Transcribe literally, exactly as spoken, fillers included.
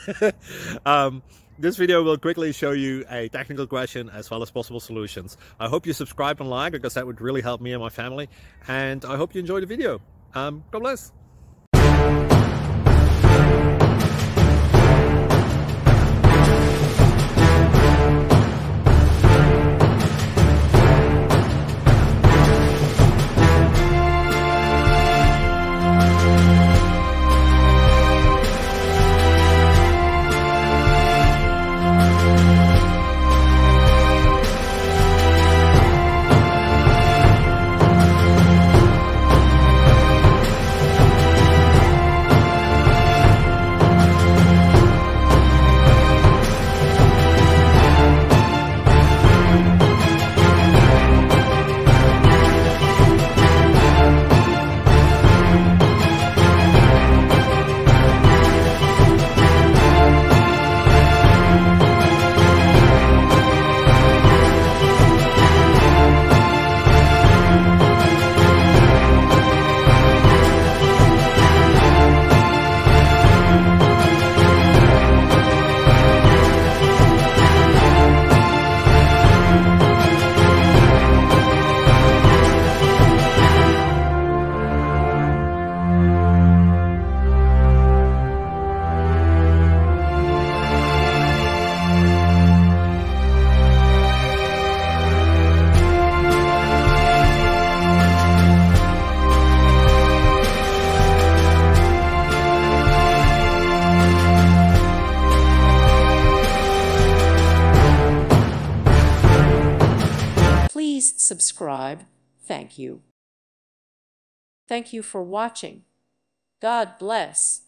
um, this video will quickly show you a technical question as well as possible solutions. I hope you subscribe and like, because that would really help me and my family. And I hope you enjoy the video. Um, God bless. Please subscribe. Thank you. Thank you for watching. God bless.